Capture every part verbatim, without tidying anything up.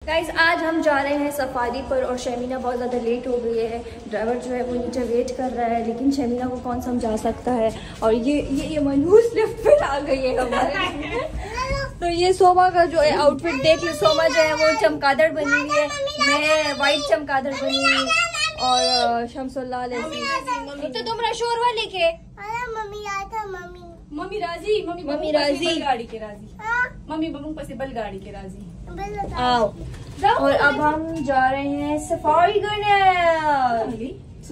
Guys आज हम जा रहे हैं सफारी पर और शमीना बहुत ज़्यादा लेट हो गई है। ड्राइवर जो है वो नीचे वेट कर रहा है, लेकिन शमीना को कौन समझा सकता है। और ये ये ये मनहूस लिफ्ट पर आ गई है हमारे। तो ये सोमा का जो है आउटफिट देख लो। सोमा जो है वो चमगादड़ बनी हुई है, मैं वाइट चमगादड़ बनी हुई और शमसुल्लाह तो तुम शोरवा लेके मम्मी आया था। मम्मी मम्मी राजी मम्मी मम्मी राजी गाड़ी के राजी मम्मी बबू पर से बल गाड़ी के राजी आओ। और अब हम जा रहे हैं सफारी करने।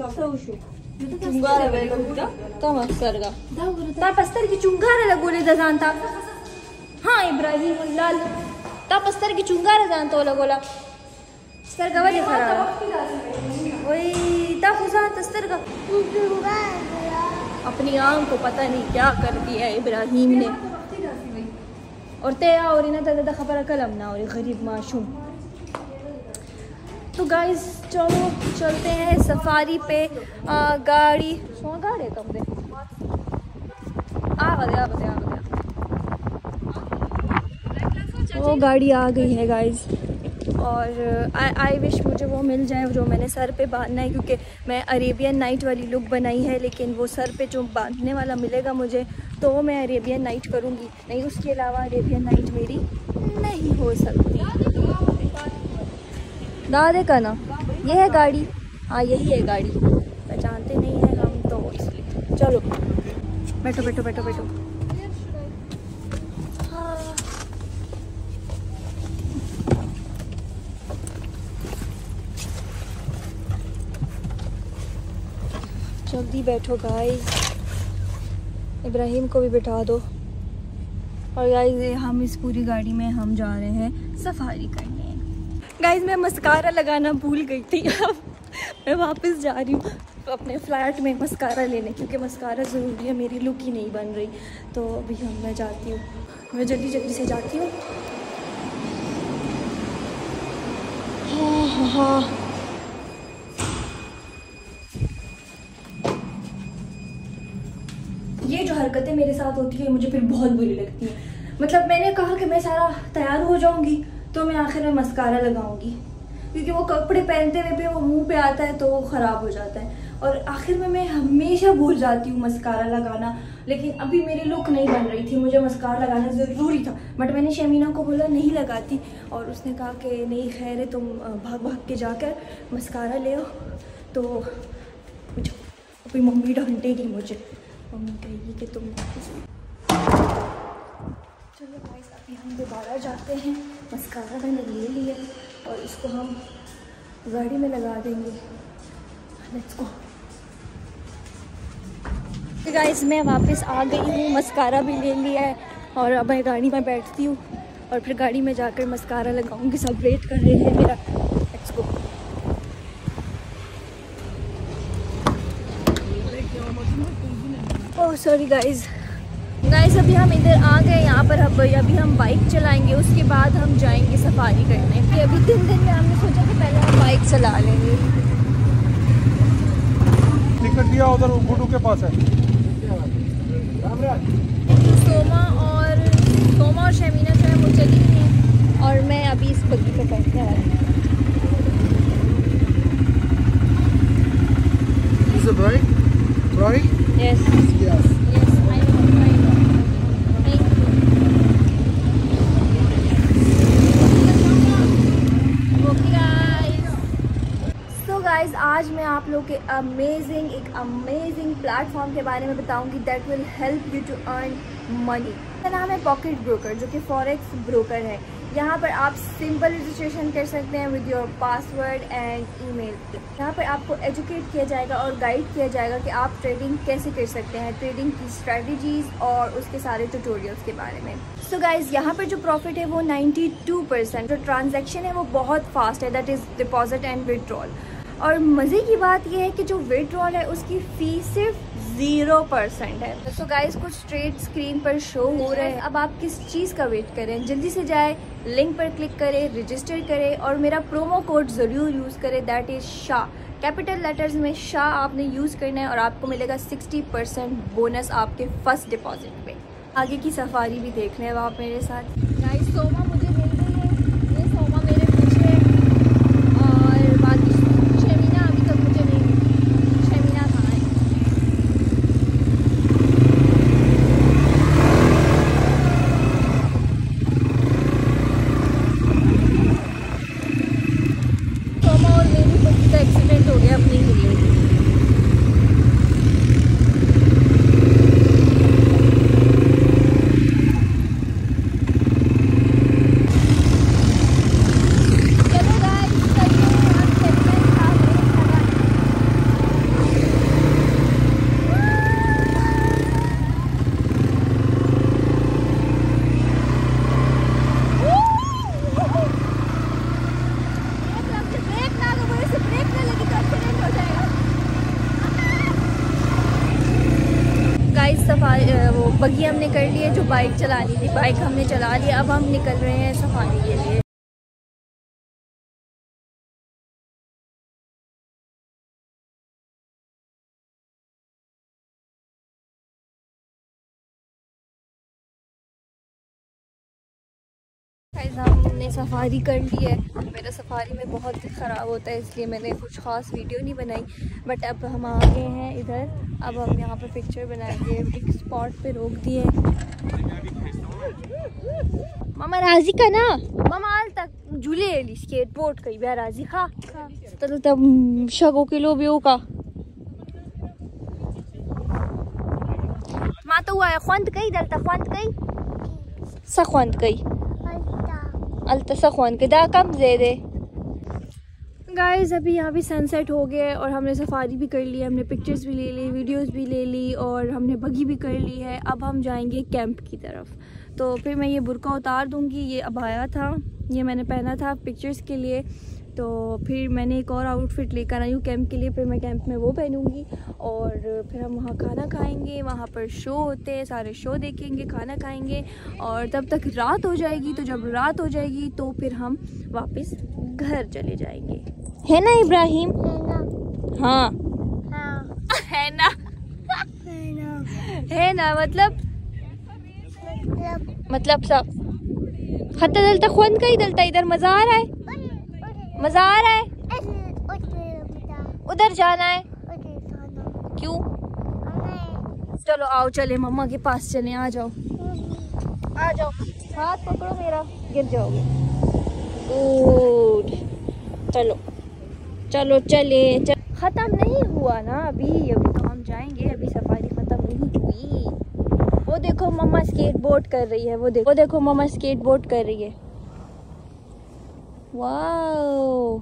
की चुंगार लगोले जानता। हाँ इब्राहिम लाल तापस्तर की चुंगार जानता लगोला स्तर का वाले खराब वही तापुसा तस्तर का अपनी आंख को पता नहीं क्या कर दिया है इब्राहिम ने। और तया और इन्हें दादा खबर कलम ना और गरीब माशूम। तो गाइस चलो चलते हैं सफारी पे। आ, गाड़ी सो गाड़ी कम दे आ गया आ गया आ गया वो गाड़ी आ गई है गाइस। और आई आई विश मुझे वो मिल जाए जो मैंने सर पे बांधना है, क्योंकि मैं अरेबियन नाइट वाली लुक बनाई है, लेकिन वो सर पे जो बांधने वाला मिलेगा मुझे तो वो मैं अरेबियन नाइट करूँगी। नहीं उसके अलावा अरेबियन नाइट मेरी नहीं हो सकती। दादे का ना ये है गाड़ी। हाँ यही है गाड़ी, पहचानते नहीं है हम तो इसलिए। चलो बैठो बैठो बैठो बैठो। जल्दी बैठो गाइस, इब्राहिम को भी बिठा दो। और गाइस हम इस पूरी गाड़ी में हम जा रहे हैं सफारी करने। गाइस मैं मस्कारा लगाना भूल गई थी। अब मैं वापस जा रही हूँ अपने फ्लैट में मस्कारा लेने, क्योंकि मस्कारा ज़रूरी है, मेरी लुक ही नहीं बन रही। तो अभी हम मैं जाती हूँ, मैं जल्दी जल्दी से जाती हूँ। हाँ हाँ हाँ ये जो हरकतें मेरे साथ होती है मुझे फिर बहुत बुरी लगती है। मतलब मैंने कहा कि मैं सारा तैयार हो जाऊंगी तो मैं आखिर में मस्कारा लगाऊंगी, क्योंकि वो कपड़े पहनते हुए पे वो मुंह पे आता है तो वो ख़राब हो जाता है। और आखिर में मैं हमेशा भूल जाती हूँ मस्कारा लगाना। लेकिन अभी मेरी लुक नहीं बन रही थी, मुझे मस्कारा लगाना ज़रूरी था, बट मैंने शमीना को बोला नहीं लगाती और उसने कहा कि नहीं खैर है तुम भाग भाग के जाकर मस्कारा ले आओ। तो अभी मम्मी डांटेगी मुझे, मम्मी कहेगी कि तुम चलो गाइस अभी हम दोबारा जाते हैं। मस्कारा मैंने ले लिया और इसको हम गाड़ी में लगा देंगे। लेट्स गो गाइस, मैं वापस आ गई हूँ, मस्कारा भी ले लिया है और अब मैं गाड़ी में बैठती हूँ और फिर गाड़ी में जाकर मस्कारा लगाऊंगी। सब वेट कर रहे हैं मेरा। Let's go. Oh sorry guys guys अभी हम इधर आ गए यहाँ पर। अब अभी हम बाइक चलाएंगे, उसके बाद हम जाएंगे सफारी करने। कि अभी दिन दिन में हमने सोचा कि पहले हम बाइक चला लेंगे। टिकट दिया उधर गुड्डू के पास है। सोमा और सोमा और शमीना जो है वो चली गई हैं और मैं अभी इस बग्गी पे बैठने वाली हूँ। Right? Right? Yes. Yes. Yes, I know. I know. Thank you. Okay guys. So guys, आज मैं आप लोग के अमेजिंग एक अमेजिंग प्लेटफॉर्म के बारे में बताऊंगी that will help you to earn money. इसका नाम है पॉकेट ब्रोकर, जो कि फॉरेक्स ब्रोकर है। यहाँ पर आप सिंपल रजिस्ट्रेशन कर सकते हैं with your password and email. यहाँ पर आपको एजुकेट किया जाएगा और गाइड किया जाएगा कि आप ट्रेडिंग कैसे कर सकते हैं, ट्रेडिंग की स्ट्रेटजीज और उसके सारे ट्यूटोरियल्स के बारे में। सो so गाइज यहाँ पर जो प्रॉफिट है वो बानवे परसेंट, जो ट्रांजैक्शन है वो बहुत फास्ट है, that is deposit and withdrawal. और मज़े की बात यह है कि जो विड्रॉल है उसकी फ़ीस सिर्फ ज़ीरो परसेंट है। सो गाइस कुछ ट्रेड स्क्रीन पर शो हो रहे हैं। अब आप किस चीज़ का वेट करें, जल्दी से जाए, लिंक पर क्लिक करें, रजिस्टर करें और मेरा प्रोमो कोड ज़रूर यूज़ करें, that is Shah. Capital letters में शाह आपने यूज़ करना है और आपको मिलेगा सिक्सटी परसेंट बोनस आपके फर्स्ट डिपॉजिट पे। आगे की सफारी भी देखने अब आप मेरे साथ। गाइस सोमा मुझे मिल गई है, ये सोमा मेरे पीछे है बग्गी हमने कर ली है, जो बाइक चलानी थी बाइक हमने चला ली। अब हम निकल रहे हैं सफारी के लिए। हमने सफारी कर ली है। मेरा सफारी में बहुत ख़राब होता है, इसलिए मैंने कुछ ख़ास वीडियो नहीं बनाई। बट अब हम आ गए हैं इधर। अब हम यहाँ पे पिक्चर बनाएंगे। एक स्पॉट पे रोक दिए। मामा राजी का ना मामा हाल तक झूले ली स्केट बोर्ड कई बार राजी हाँ तो तब शगो किलो भी का माँ तो हुआ है ख्वंत कई दलता ख्वंत कई सख्वंत कई अलता सख्वंत के दा कम दे दे। गाइस अभी यहाँ भी सनसेट हो गया है और हमने सफारी भी कर ली है, हमने पिक्चर्स भी ले ली, वीडियोस भी ले ली और हमने बगी भी कर ली है। अब हम जाएंगे कैंप की तरफ। तो फिर मैं ये बुर्का उतार दूँगी। ये अबाया था, ये मैंने पहना था पिक्चर्स के लिए। तो फिर मैंने एक और आउटफिट लेकर आई हूँ कैंप के लिए। फिर मैं कैंप में वो पहनूँगी और फिर हम वहाँ खाना खाएंगे। वहाँ पर शो होते हैं, सारे शो देखेंगे, खाना खाएंगे और तब तक रात हो जाएगी। तो जब रात हो जाएगी तो फिर हम वापस घर चले जाएंगे, है ना इब्राहिम? हाँ हाँ है ना है ना है ना मतलब मतलब मतलब सब खत्ता दलता खुद का ही दलता। इधर मजा आ रहा है, मजा आ रहा है। उधर जाना है क्यों? चलो आओ चले मम्मा के पास चले। आ जाओ आ जाओ, हाथ पकड़ो मेरा, गिर जाओगे। गुड, चलो चलो चले चल। ख़त्म नहीं हुआ ना अभी, अभी तो हम जाएंगे, अभी सफारी ख़त्म नहीं हुई। वो देखो मम्मा स्केट बोर्ड कर रही है, वो देखो वो देखो मम्मा स्केट बोर्ड कर रही है। वाओ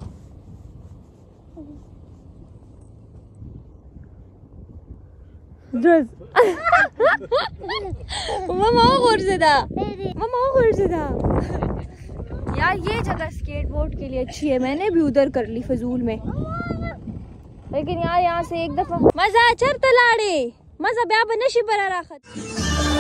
ड्रेस मम्मा और से था मम्मा और से था यार। ये जगह स्केट बोर्ड के लिए अच्छी है, मैंने भी उधर कर ली फजूल में। लेकिन यार यहाँ से एक दफा मजा चर तलाड़े मजा ब्या बनशी बरा राखत।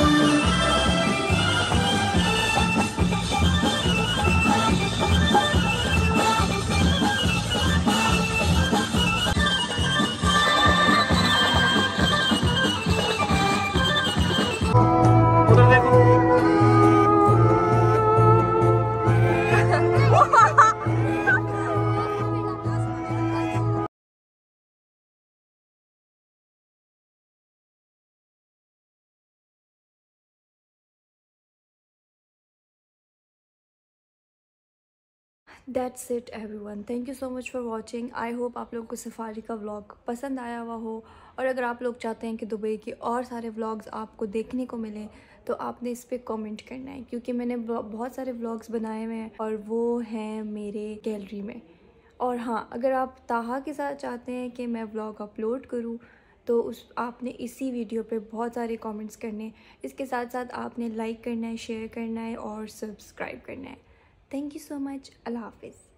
That's it everyone. Thank you so much for watching. I hope आप लोगों को सफारी का व्लॉग पसंद आया हुआ हो। और अगर आप लोग चाहते हैं कि दुबई के और सारे व्लॉग्स आपको देखने को मिले तो आपने इस पर कमेंट करना है, क्योंकि मैंने बहुत सारे व्लॉग्स बनाए हुए हैं और वो हैं मेरे गैलरी में। और हाँ, अगर आप ताहा के साथ चाहते हैं कि मैं व्लॉग अपलोड करूँ तो उस आपने इसी वीडियो पे बहुत सारे कमेंट्स करने, इसके साथ साथ आपने लाइक करना है, शेयर करना है और सब्सक्राइब करना है। Thank you so much. Allah Hafiz.